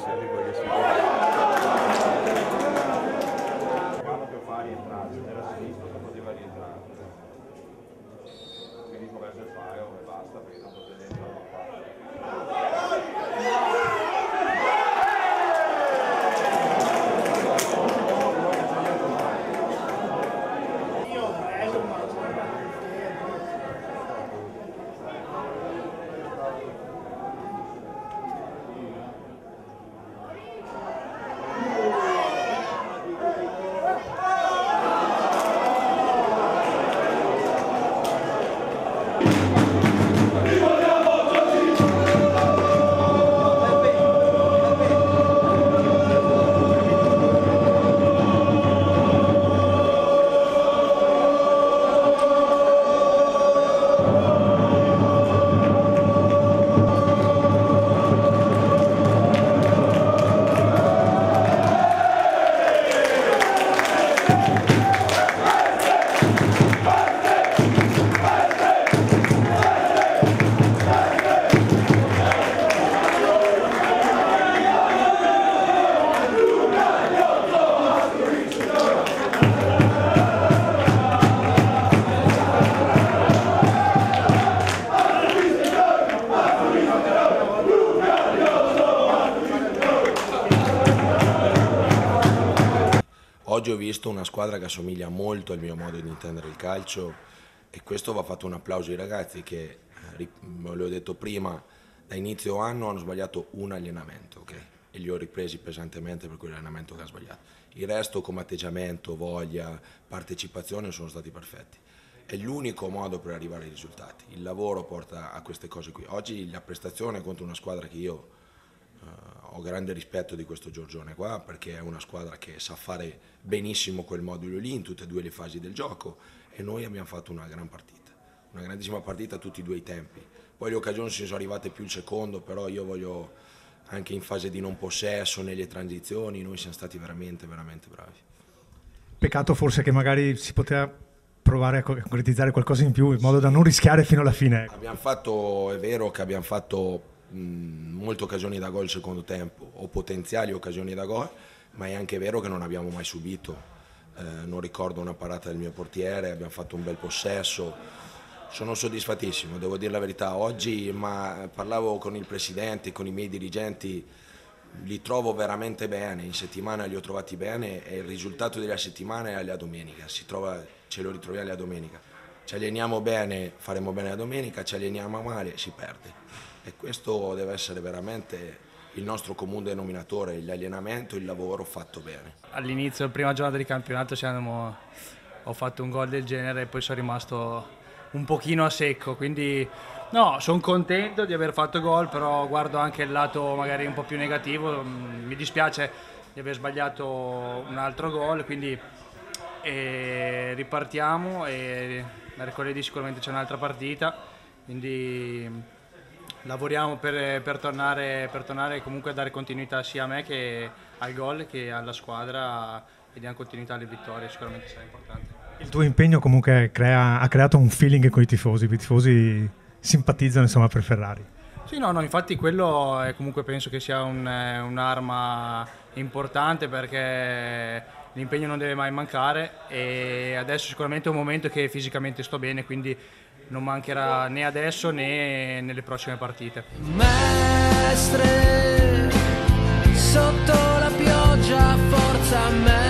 sempre con gli quando che fa rientrare, nella sinistra che poteva rientrare. Quindi può essere fare e basta, perché tanto c'è dentro non fa. Oggi ho visto una squadra che assomiglia molto al mio modo di intendere il calcio e questo va fatto un applauso ai ragazzi che, ve l'ho detto prima, da inizio anno hanno sbagliato un allenamento, okay? E li ho ripresi pesantemente per quell'allenamento che ha sbagliato. Il resto come atteggiamento, voglia, partecipazione sono stati perfetti. È l'unico modo per arrivare ai risultati. Il lavoro porta a queste cose qui. Oggi la prestazione contro una squadra che io ho grande rispetto di questo Giorgione qua, perché è una squadra che sa fare benissimo quel modulo lì in tutte e due le fasi del gioco e noi abbiamo fatto una gran partita, una grandissima partita a tutti e due i tempi. Poi le occasioni si sono arrivate più il secondo, però io voglio anche in fase di non possesso, nelle transizioni, noi siamo stati veramente bravi. Peccato forse che magari si poteva provare a concretizzare qualcosa in più in modo da non rischiare fino alla fine. Abbiamo fatto, è vero che abbiamo fatto molte occasioni da gol secondo tempo o potenziali occasioni da gol, ma è anche vero che non abbiamo mai subito. Non ricordo una parata del mio portiere, abbiamo fatto un bel possesso. Sono soddisfattissimo, devo dire la verità. Oggi ma parlavo con il presidente, con i miei dirigenti, li trovo veramente bene, in settimana li ho trovati bene e il risultato della settimana è la domenica, ce lo ritroviamo la domenica. Ci alleniamo bene, faremo bene la domenica, ci alleniamo male, si perde. E questo deve essere veramente il nostro comune denominatore, l'allenamento, il lavoro fatto bene. All'inizio, la prima giornata di campionato, ho fatto un gol del genere e poi sono rimasto un pochino a secco, quindi no, sono contento di aver fatto gol, però guardo anche il lato magari un po' più negativo, mi dispiace di aver sbagliato un altro gol, quindi ripartiamo e mercoledì sicuramente c'è un'altra partita, quindi lavoriamo per tornare comunque a dare continuità sia a me che al gol che alla squadra e diamo continuità alle vittorie, sicuramente sarà importante. Il tuo impegno comunque ha creato un feeling con i tifosi simpatizzano insomma per Ferrari. Sì, no, infatti quello è comunque penso che sia un'arma importante perché l'impegno non deve mai mancare e adesso sicuramente è un momento che fisicamente sto bene, quindi non mancherà né adesso né nelle prossime partite. Mestre, sotto la pioggia, forza a me.